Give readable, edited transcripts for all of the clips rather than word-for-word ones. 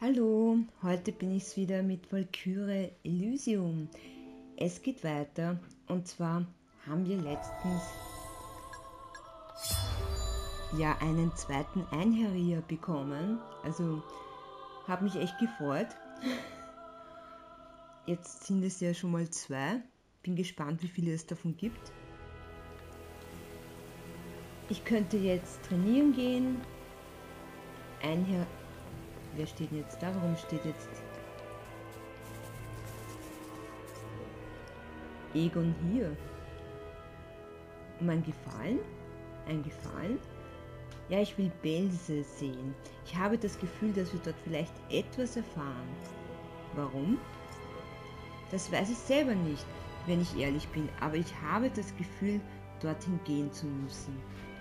Hallo, heute bin ich's wieder mit Valkyrie Elysium. Es geht weiter und zwar haben wir letztens ja einen zweiten Einherrier bekommen. Also habe mich echt gefreut. Jetzt sind es ja schon mal zwei. Bin gespannt, wie viele es davon gibt. Ich könnte jetzt trainieren gehen. Wer steht denn jetzt da? Warum steht jetzt Egon hier? Um ein Gefallen? Ein Gefallen? Ja, ich will Belse sehen. Ich habe das Gefühl, dass wir dort vielleicht etwas erfahren. Warum? Das weiß ich selber nicht, wenn ich ehrlich bin, aber ich habe das Gefühl, dorthin gehen zu müssen.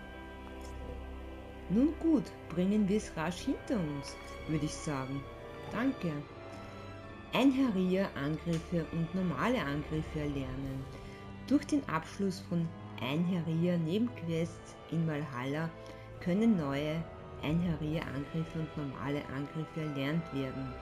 Nun gut, bringen wir es rasch hinter uns, würde ich sagen. Danke. Einherrier Angriffe und normale Angriffe erlernen. Durch den Abschluss von Einherrier Nebenquests in Valhalla können neue Einherrier Angriffe und normale Angriffe erlernt werden.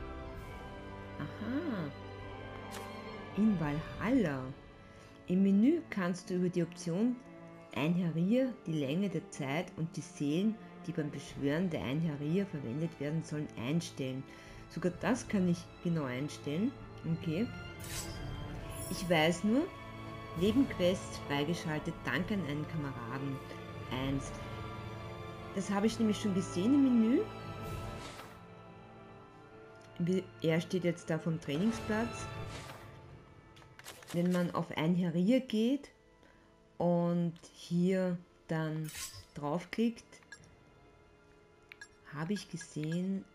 Aha. In Valhalla. Im Menü kannst du über die Option Einherrier die Länge der Zeit und die Seelen, die beim Beschwören der Einherrier verwendet werden sollen, einstellen. Sogar das kann ich genau einstellen. Okay. Ich weiß nur, Nebenquests freigeschaltet, dank an einen Kameraden. 1. Das habe ich nämlich schon gesehen im Menü. Er steht jetzt da vom Trainingsplatz. Wenn man auf Einherrier geht und hier dann draufklickt, habe ich gesehen,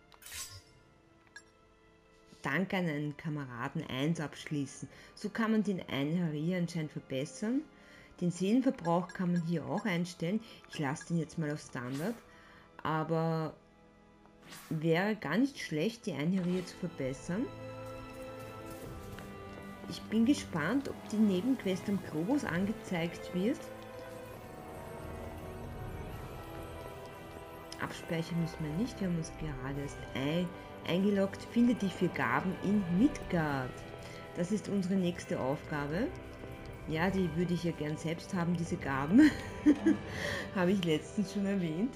dank an einen Kameraden 1 abschließen. So kann man den Einherrier anscheinend verbessern. Den Seelenverbrauch kann man hier auch einstellen. Ich lasse den jetzt mal auf Standard, aber wäre gar nicht schlecht, die Einherrier zu verbessern. Ich bin gespannt, ob die Nebenquest am Globus angezeigt wird. Abspeichern müssen wir nicht, wir haben uns gerade erst eingeloggt. Finde die 4 Gaben in Midgard. Das ist unsere nächste Aufgabe. Ja, die würde ich ja gern selbst haben, diese Gaben. Habe ich letztens schon erwähnt.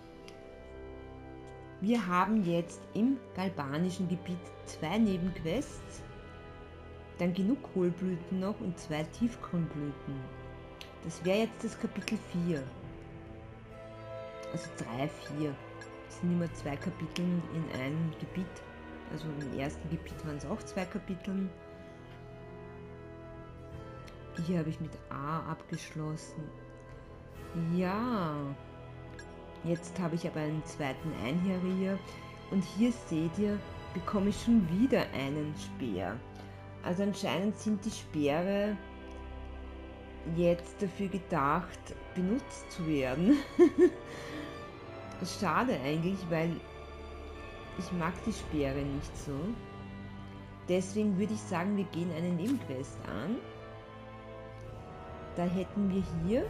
Wir haben jetzt im galbanischen Gebiet 2 Nebenquests. Dann genug Kohlblüten noch und 2 Tiefkornblüten. Das wäre jetzt das Kapitel 4. Also 3, 4. Das sind immer 2 Kapitel in einem Gebiet. Also im ersten Gebiet waren es auch 2 Kapitel. Hier habe ich mit A abgeschlossen. Ja. Jetzt habe ich aber einen zweiten Einherrier. Und hier seht ihr, bekomme ich schon wieder einen Speer. Also anscheinend sind die Speere jetzt dafür gedacht, benutzt zu werden. Schade eigentlich, weil ich mag die Speere nicht so. Deswegen würde ich sagen, wir gehen eine Nebenquest an. Da hätten wir hier...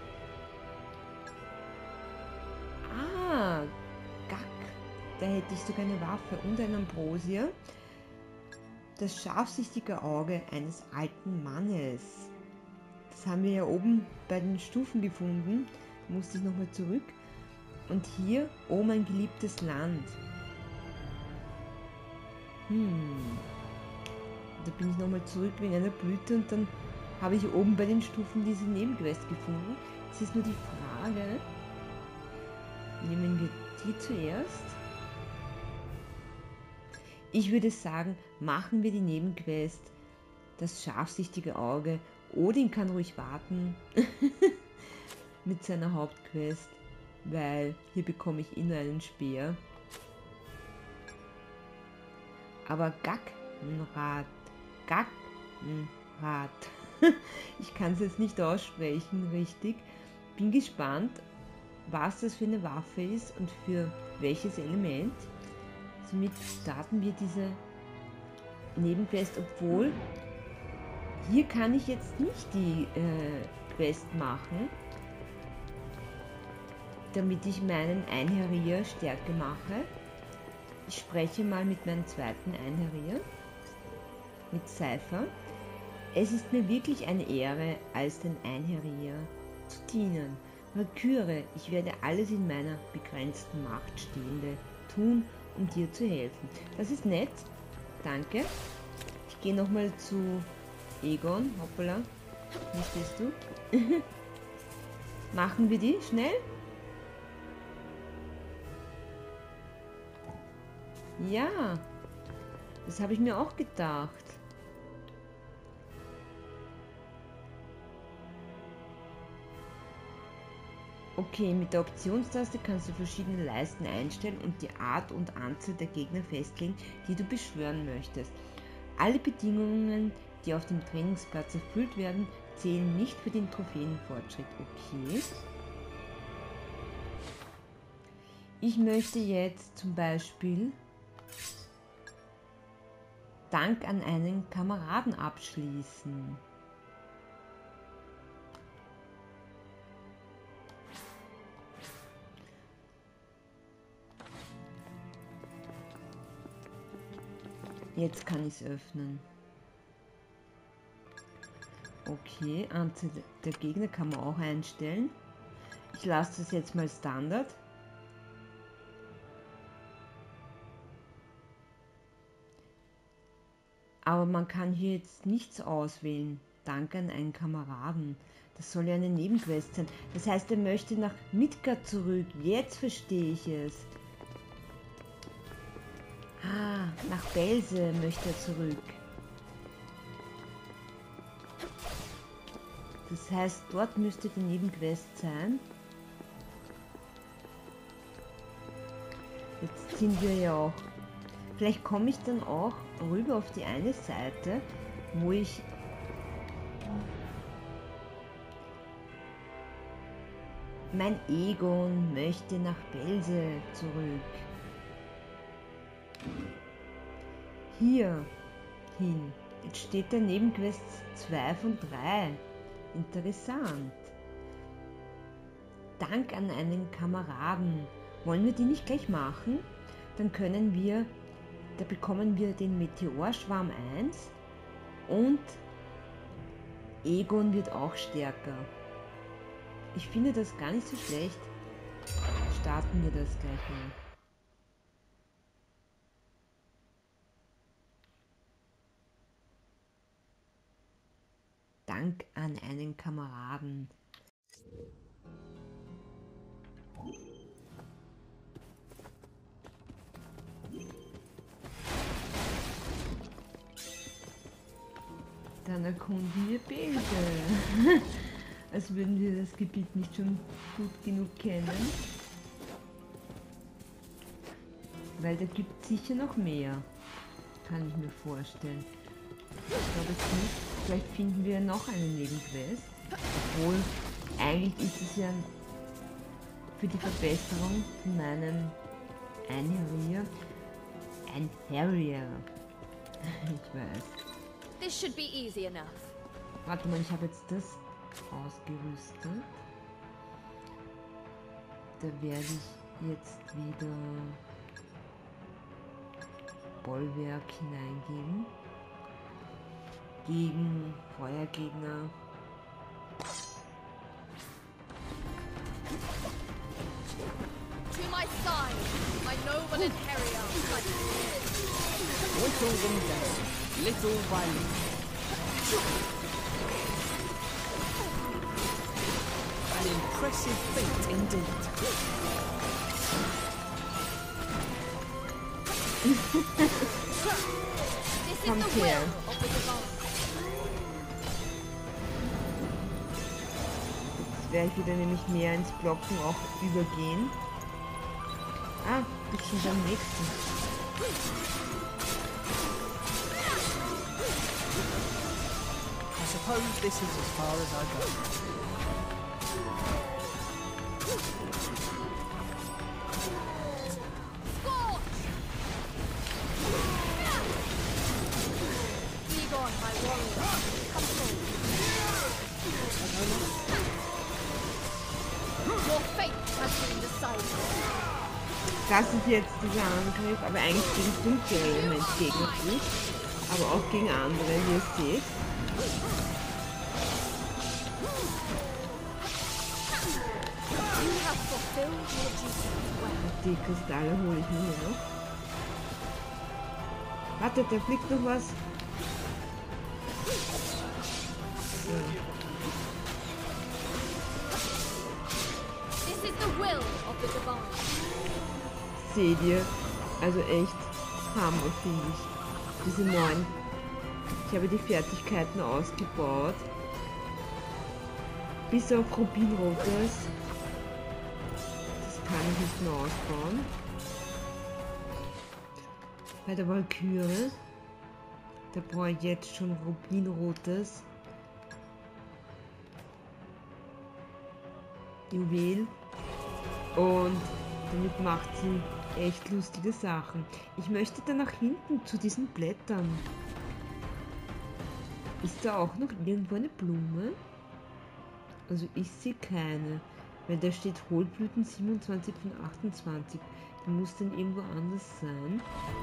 Ah, Gack. Da hätte ich sogar eine Waffe und ein Ambrosia. Das scharfsichtige Auge eines alten Mannes. Das haben wir ja oben bei den Stufen gefunden. Da musste ich nochmal zurück. Und hier, oh mein geliebtes Land. Da bin ich nochmal zurück wegen einer Blüte und dann habe ich oben bei den Stufen diese Nebenquest gefunden. Es ist nur die Frage, nehmen wir die zuerst? Ich würde sagen, machen wir die Nebenquest, das scharfsichtige Auge. Odin kann ruhig warten mit seiner Hauptquest, weil hier bekomme ich nur einen Speer. Aber Gackenrad, ich kann es jetzt nicht aussprechen richtig. Bin gespannt, was das für eine Waffe ist und für welches Element. Somit starten wir diese Nebenquest, obwohl hier kann ich jetzt nicht die Quest machen, damit ich meinen Einherrier stärker mache. Ich spreche mal mit meinem zweiten Einherrier, mit Cypher. Es ist mir wirklich eine Ehre, als den Einherrier zu dienen. Valkyrie, ich werde alles in meiner begrenzten Macht Stehende tun, um dir zu helfen. Das ist nett. Danke. Ich gehe nochmal zu Egon. Hoppala. Wie stehst du? Machen wir die schnell? Ja. Das habe ich mir auch gedacht. Okay, mit der Optionstaste kannst du verschiedene Leisten einstellen und die Art und Anzahl der Gegner festlegen, die du beschwören möchtest. Alle Bedingungen, die auf dem Trainingsplatz erfüllt werden, zählen nicht für den Trophäenfortschritt. Okay. Ich möchte jetzt zum Beispiel Dank an einen Kameraden abschließen. Jetzt kann ich es öffnen. Okay, Anzahl der Gegner kann man auch einstellen. Ich lasse das jetzt mal Standard. Aber man kann hier jetzt nichts auswählen. Danke an einen Kameraden. Das soll ja eine Nebenquest sein. Das heißt, er möchte nach Midgard zurück. Jetzt verstehe ich es. Ah, nach Belse möchte er zurück. Das heißt, dort müsste die Nebenquest sein. Jetzt sind wir ja auch. Vielleicht komme ich dann auch rüber auf die eine Seite, wo ich mein Egon möchte nach Belse zurück. Hier hin. Jetzt steht der Nebenquest 2 von 3. Interessant. Dank an einen Kameraden. Wollen wir die nicht gleich machen? Dann können wir, da bekommen wir den Meteorschwarm 1 und Egon wird auch stärker. Ich finde das gar nicht so schlecht. Starten wir das gleich mal. Dank an einen Kameraden. Dann erkunden wir Belse. Als würden wir das Gebiet nicht schon gut genug kennen. Weil da gibt es sicher noch mehr. Kann ich mir vorstellen. Ich glaube es nicht. Vielleicht finden wir noch eine Nebenquest. Obwohl, eigentlich ist es ja für die Verbesserung von meinem Einherrier ein Harrier. Ich weiß. This should be easy enough. Warte mal, ich habe jetzt das ausgerüstet. Da werde ich jetzt wieder Bollwerk hineingeben. Gegen Feuergegner. To my side, my noble and Harrier. Whittle them down, little by little. An impressive feat indeed. This is Come the here. will of the divine. Jetzt werde ich wieder nämlich mehr ins Blocken auch übergehen. Ah, bis schon beim nächsten. I suppose this is as far as I go. Scorch! Egon, my warrior, come forward. Your fate has been decided. Das ist jetzt dieser Angriff, aber eigentlich gegen dunkle Elementgegner gut, aber auch gegen andere, wie ihr seht. You have fulfilled your duty well. Die Kristalle hole ich mir hier noch. Warte, da fliegt noch was. So. This is the will of the divine. Seht ihr? Also echt Hammer, finde ich. Diese neuen. Ich habe die Fertigkeiten ausgebaut. Bis auf Rubinrotes. Das kann ich nicht mehr ausbauen. Bei der Walküre. Da brauche ich jetzt schon Rubinrotes. Juwel. Und damit macht sie echt lustige Sachen. Ich möchte dann nach hinten zu diesen Blättern. Ist da auch noch irgendwo eine Blume? Also ich sehe keine. Weil da steht Hohlblüten 27 von 28. Die muss dann irgendwo anders sein.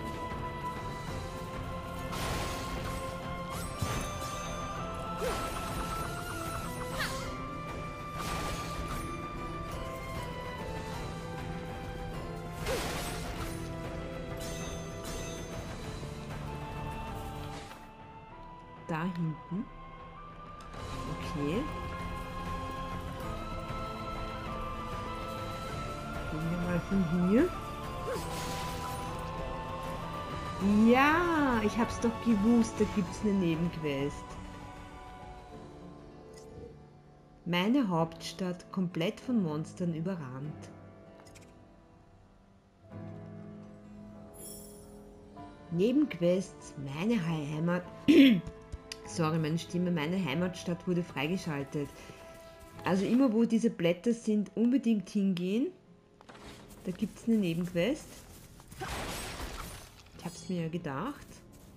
Da hinten. Okay. Gehen wir mal von hier. Ja, ich hab's doch gewusst, da gibt's eine Nebenquest. Meine Hauptstadt komplett von Monstern überrannt. Nebenquests, meine Heimat. Sorry, meine Stimme, meine Heimatstadt wurde freigeschaltet. Also immer wo diese Blätter sind, unbedingt hingehen. Da gibt es eine Nebenquest. Ich habe es mir ja gedacht.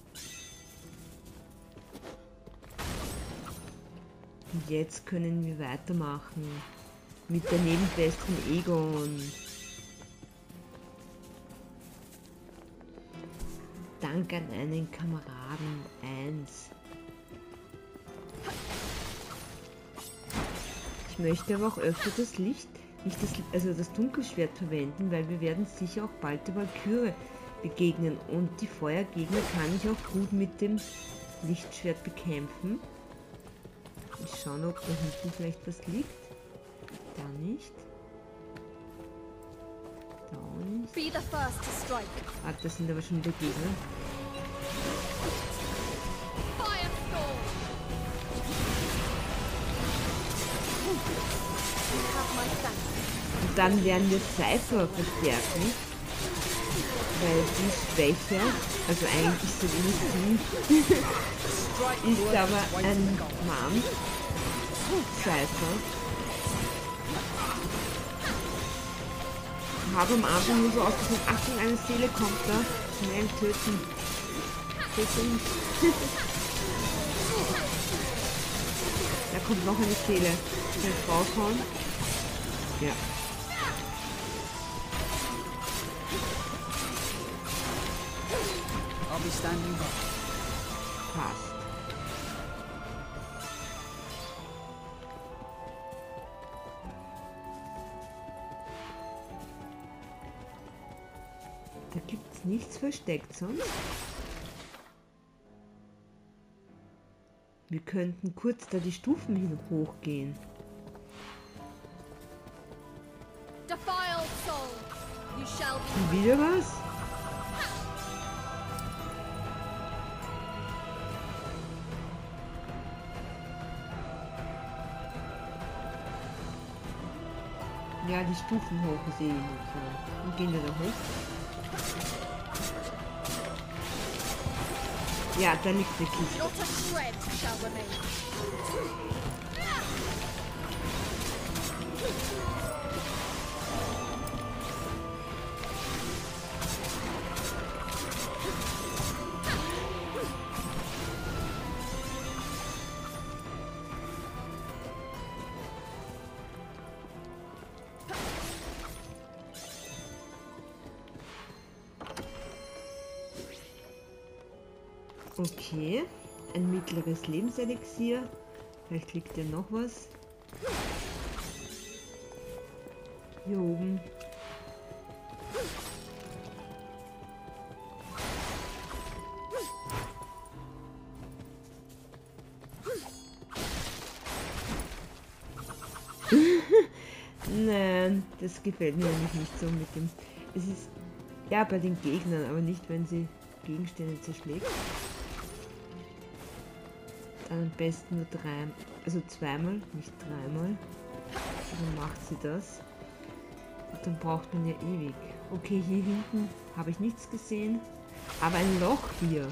Und jetzt können wir weitermachen mit der Nebenquest von Egon. Dank an einen Kameraden 1. Ich möchte aber auch öfter das Licht, nicht das, also das Dunkelschwert verwenden, weil wir werden sicher auch bald der Walküre begegnen und die Feuergegner kann ich auch gut mit dem Lichtschwert bekämpfen. Ich schaue, ob da hinten vielleicht was liegt. Da nicht. Da auch nicht. Be the first to strike. Ah, das sind aber schon wieder Gegner. Firestorm. You have my thanks. Und dann werden wir Cypher verstärken, weil die schwächer, also eigentlich so wie sie, ist aber ein Mann, Cypher. Habe am Anfang nur so ausgesehen, Achtung, eine Seele kommt da, schnell töten. Töten. Da kommt noch eine Seele. Schnell raushauen. Ja. I'll be standing by. Passt. Da gibt's nichts versteckt sonst. Wir könnten kurz da die Stufen hin hochgehen. Defiled soul. You shall Und be. wieder was? Ja, die Stufen hoch ist eh nicht so. Und gehen wir da hoch? Ja, da liegt eine Kiste. Not a shred shall remain. Okay, ein mittleres Lebenselixier. Vielleicht liegt ja noch was. Hier oben. Nein, das gefällt mir eigentlich nicht so mit dem. Es ist ja bei den Gegnern, aber nicht, wenn sie Gegenstände zerschlägt. Dann am besten nur also zweimal, nicht dreimal. Dann macht sie das. Und dann braucht man ja ewig. Okay, hier hinten habe ich nichts gesehen. Aber ein Loch hier.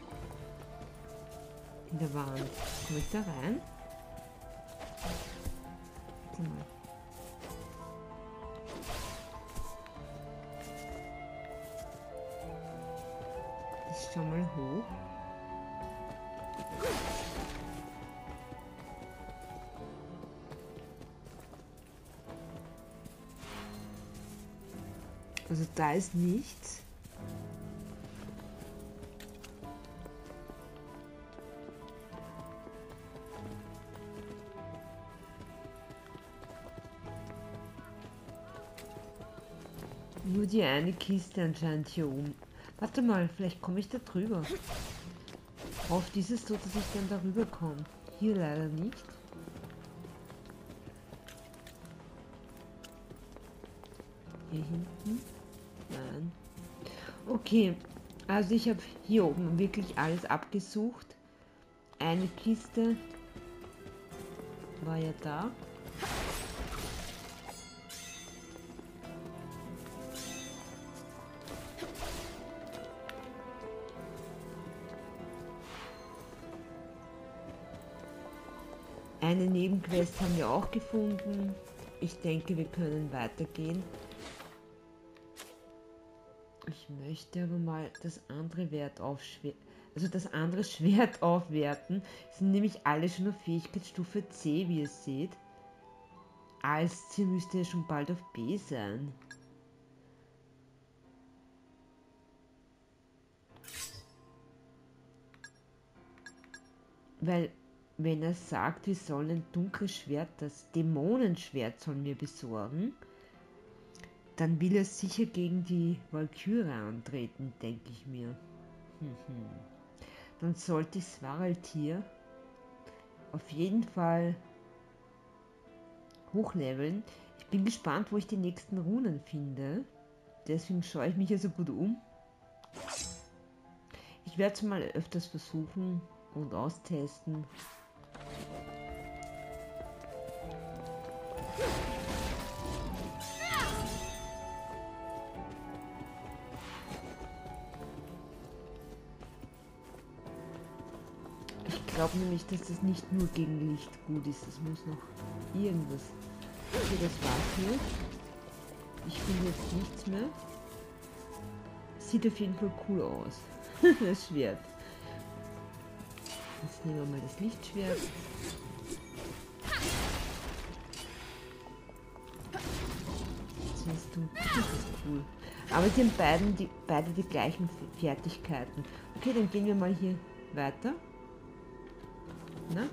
In der Wand. Komme ich da rein? Warte mal. Ich schau mal hoch. Also da ist nichts. Nur die eine Kiste anscheinend hier oben. Warte mal, vielleicht komme ich da drüber. Oft ist es so, dass ich dann darüber komme. Hier leider nicht. Hier hinten? Nein. Okay, also ich habe hier oben wirklich alles abgesucht. Eine Kiste war ja da. Eine Nebenquest haben wir auch gefunden. Ich denke, wir können weitergehen. Ich möchte aber mal das andere das andere Schwert aufwerten. Es sind nämlich alle schon auf Fähigkeitsstufe C, wie ihr seht. Als Ziel müsste ja schon bald auf B sein. Weil, wenn er sagt, wir sollen ein dunkles Schwert, das Dämonenschwert sollen wir besorgen, dann will er sicher gegen die Walküre antreten, denke ich mir. Dann sollte ich Svaraltir auf jeden Fall hochleveln. Ich bin gespannt, wo ich die nächsten Runen finde. Deswegen schaue ich mich ja so gut um. Ich werde es mal öfters versuchen und austesten. Ich glaube nämlich, dass das nicht nur gegen Licht gut ist. Es muss noch irgendwas. Okay, das war's hier. Ich finde jetzt nichts mehr. Sieht auf jeden Fall cool aus. Das Schwert. Jetzt nehmen wir mal das Lichtschwert. Siehst du, das ist cool. Aber sie haben beide die gleichen Fertigkeiten. Okay, dann gehen wir mal hier weiter. Na?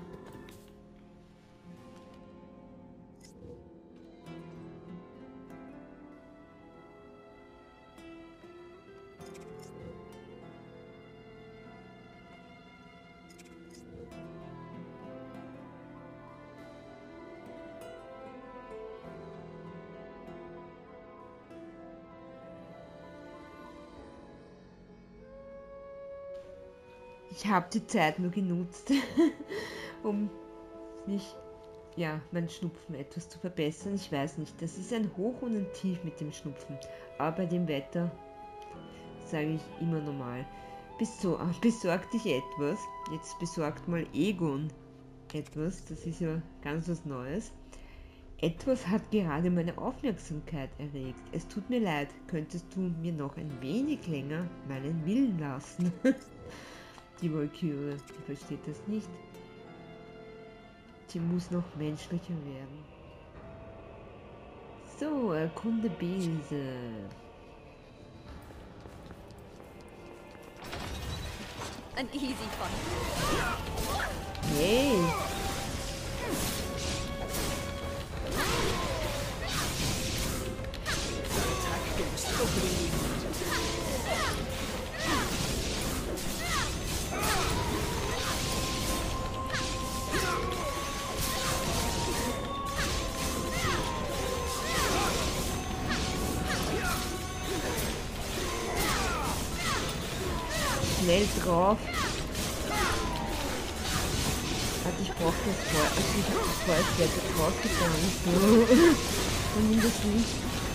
Ich habe die Zeit nur genutzt, um meinen Schnupfen etwas zu verbessern. Ich weiß nicht, das ist ein Hoch und ein Tief mit dem Schnupfen. Aber bei dem Wetter sage ich immer normal. Besorgt dich etwas. Jetzt besorgt mal Egon etwas. Das ist ja ganz was Neues. Etwas hat gerade meine Aufmerksamkeit erregt. Es tut mir leid, könntest du mir noch ein wenig länger meinen Willen lassen? Die Walküre, die versteht das nicht. Sie muss noch menschlicher werden. So, erkunde Bese. An easy fight. Hey. Attack against the opening. Schnell drauf. Warte, ich brauche das Feuer. Also ich habe das Feuerschwert jetzt rausgefahren. Und nimm das nicht.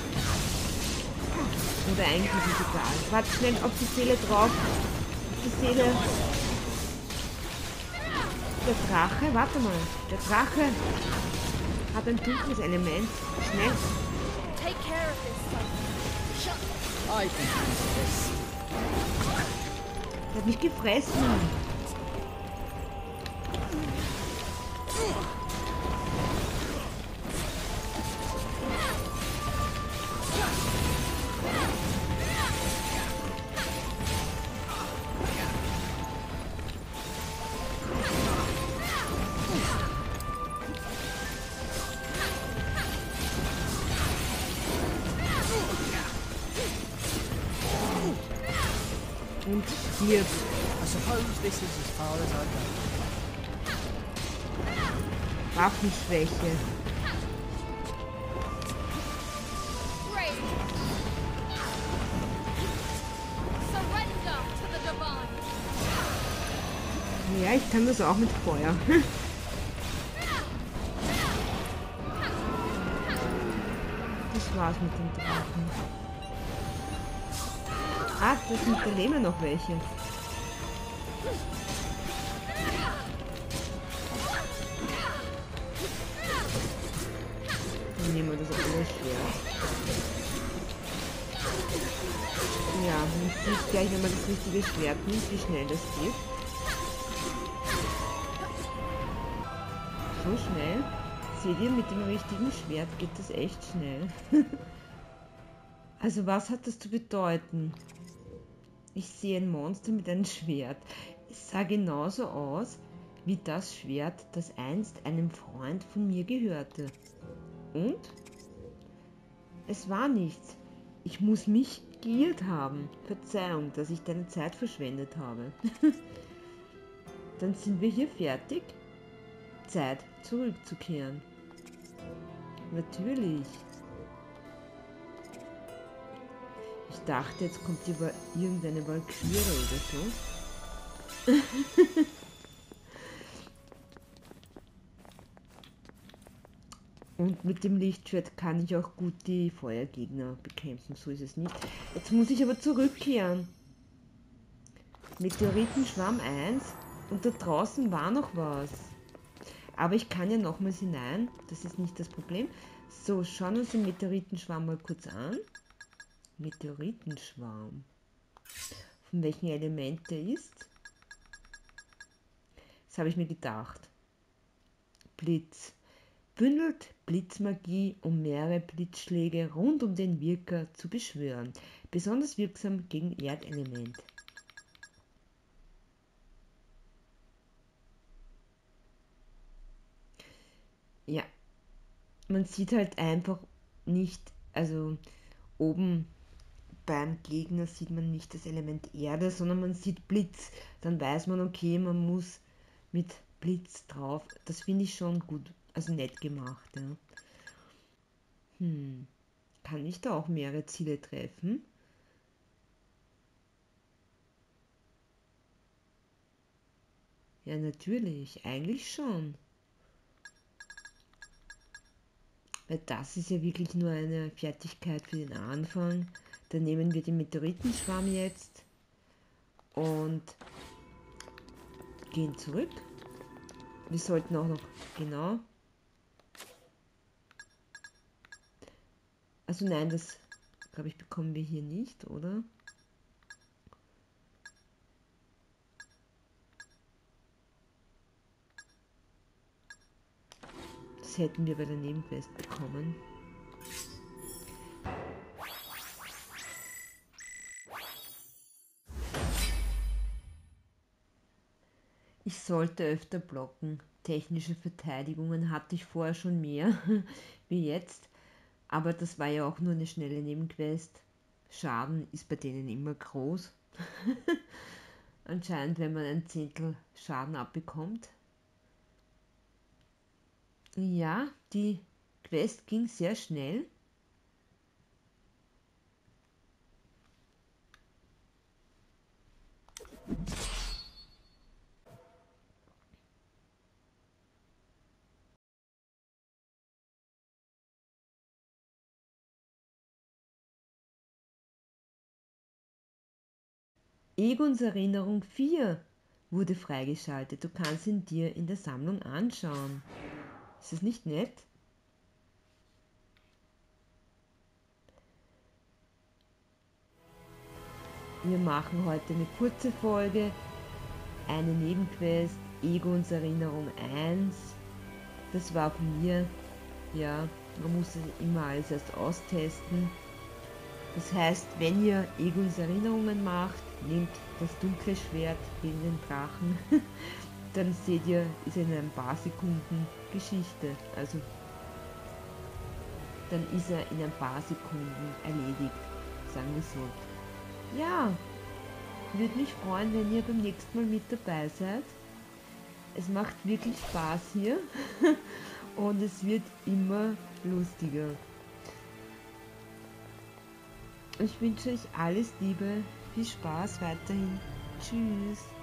Oder eigentlich ist es egal. Warte schnell auf die Seele drauf. Auf die Seele. Der Drache, warte mal. Der Drache hat ein dunkles Element. Schnell. Take care of this, son. I can handle this. Der hat mich gefressen. Und stirbt. I suppose this is as far as I go. Waffenschwäche. Brave. Surrender to the divine. Ja, ich kann das auch mit Feuer. Das war's mit dem Drachen. Ah, da sind daneben noch welche. Dann nehmen wir das andere Schwert. Ja, man sieht gleich, wenn man das richtige Schwert nimmt, wie schnell das geht. So schnell. Seht ihr, mit dem richtigen Schwert geht das echt schnell. Also was hat das zu bedeuten? Ich sehe ein Monster mit einem Schwert. Es sah genauso aus wie das Schwert, das einst einem Freund von mir gehörte. Und? Es war nichts. Ich muss mich geirrt haben. Verzeihung, dass ich deine Zeit verschwendet habe. Dann sind wir hier fertig. Zeit zurückzukehren. Natürlich. Ich dachte, jetzt kommt hier irgendeine Walküre oder so. Und mit dem Lichtschwert kann ich auch gut die Feuergegner bekämpfen, so ist es nicht. Jetzt muss ich aber zurückkehren. Meteoritenschwamm 1 und da draußen war noch was. Aber ich kann ja nochmals hinein, das ist nicht das Problem. So, schauen wir uns den Meteoritenschwamm mal kurz an. Meteoritenschwarm. Von welchem Element der ist? Das habe ich mir gedacht. Blitz. Bündelt Blitzmagie, um mehrere Blitzschläge rund um den Wirker zu beschwören. Besonders wirksam gegen Erdelement. Ja, man sieht halt einfach nicht, also oben beim Gegner sieht man nicht das Element Erde, sondern man sieht Blitz. Dann weiß man, okay, man muss mit Blitz drauf. Das finde ich schon gut, also nett gemacht. Ja. Kann ich da auch mehrere Ziele treffen? Ja, natürlich, eigentlich schon. Weil das ist ja wirklich nur eine Fertigkeit für den Anfang. Dann nehmen wir den Meteoritenschwarm jetzt und gehen zurück. Wir sollten auch noch, genau. Also nein, das glaube ich bekommen wir hier nicht, oder? Das hätten wir bei der Nebenquest bekommen. sollte öfter blocken. Technische Verteidigungen hatte ich vorher schon mehr wie jetzt, aber das war ja auch nur eine schnelle Nebenquest. Schaden ist bei denen immer groß. Anscheinend, wenn man ein Zehntel Schaden abbekommt. Ja, die Quest ging sehr schnell. Egons Erinnerung 4 wurde freigeschaltet. Du kannst ihn dir in der Sammlung anschauen. Ist das nicht nett? Wir machen heute eine kurze Folge, eine Nebenquest, Egons Erinnerung 1. Das war von mir, ja, man muss es immer alles erst austesten. Das heißt, wenn ihr Egons Erinnerungen macht, nehmt das dunkle Schwert gegen den Drachen, dann seht ihr, ist in ein paar Sekunden Geschichte. Also dann ist er in ein paar Sekunden erledigt, sagen wir so. Ja, würde mich freuen, wenn ihr beim nächsten Mal mit dabei seid. Es macht wirklich Spaß hier und es wird immer lustiger. Ich wünsche euch alles Liebe, viel Spaß weiterhin. Tschüss.